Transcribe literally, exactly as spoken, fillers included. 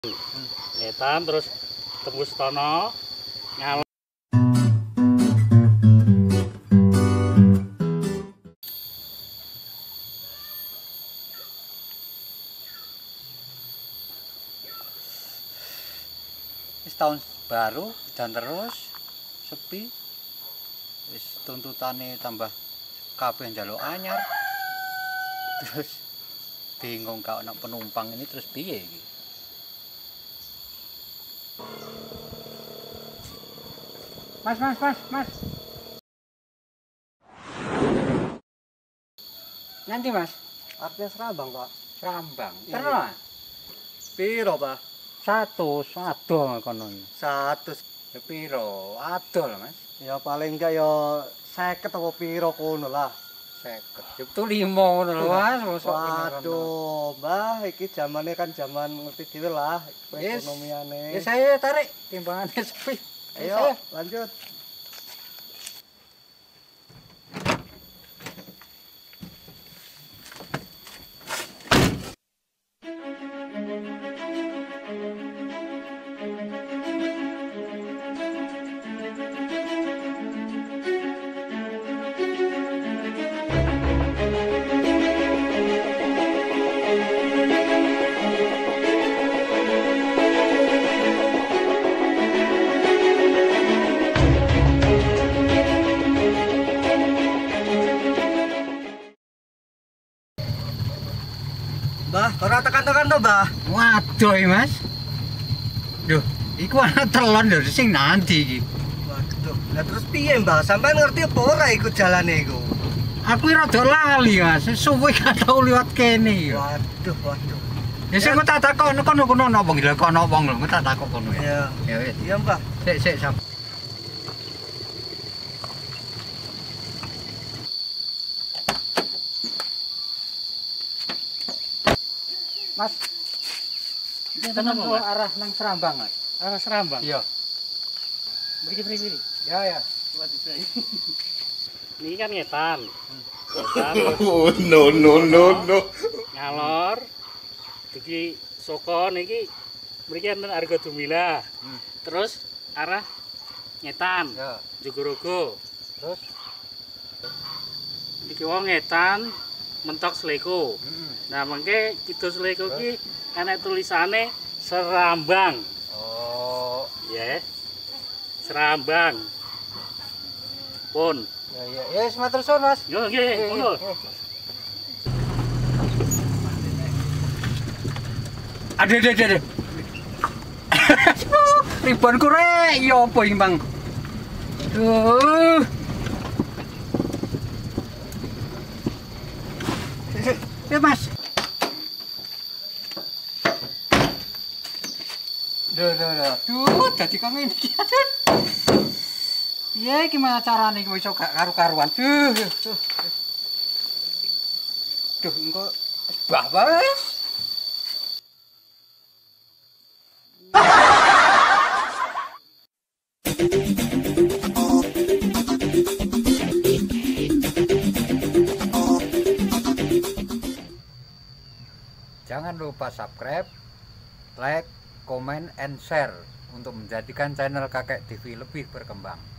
Ngetan terus tembus tono nyala. Wis tahun baru dan terus sepi. Wis tuntutane tambah kabeh njaluk anyar. Terus bingung gak ono penumpang ini terus piye iki? Mas, mas, mas, mas. Nanti mas. Artinya Serambang, Pak. Serambang. Iya. Terus. Piro, Pak? Satu, satu kono. Satu. Ya piro? Adol, Mas. Ya paling enggak ya seket apa piro kono lah. seket. Itu lima ngono lho, Mas. Mosok Waduh, Mbah, iki zamane kan zaman ngerti dhewe lah Yes. ekonomiane. Ya saya tarik timbangannya sepi. Ayo, Saya. lanjut. Mbah, ora tekan-tekan to, Mbah? Waduh, Mas. Duh, iku ana telon lho sing nanti iki. Waduh, lah terus piye, Mbah? Sampeyan ngerti apa ora ikut jalane iku? Aku rada lali, Mas. Suwe gak tau liwat kene ya. Waduh, waduh. Ya sing tak takon kono kono napa nggih kono wong lho, tak takon kono ya. Ya, Ya wis. iya, Mbah. Sik sik sap. Mas. Ini Kenapa, temen Mas? arah nang Serambang, Mas. Arah Serambang. Iya. Mriki mriki. Ya ya. Ini kan ngetan. Ngetan Oh, no, no, no, no. ngalor. Dugi soko niki mriki enten Arga Dumila. Hmm. Terus arah ngetan. Ya. Jogorogo. Terus Iki wong ngetan mentok Sleko. heeh. Nah, mengke kidul Sleko ki ana tulisane Serambang. Oh, Ya. Serambang. Pun. ya ya. Ya wis matur suwun, Mas. Yo nggih, monggo. Aduh, aduh, aduh, aduh. Ribonku rek, ya apa iki, Bang? Duh. Ya, Mas. Duh, duh, duh. Duh, dadi kok ngene iki. Piye iki mana carane iki iso gak karu-karuan. Duh. Duh. Duh, engko bah wis. Jangan lupa subscribe, like, comment, and share untuk menjadikan channel Kakek T V lebih berkembang.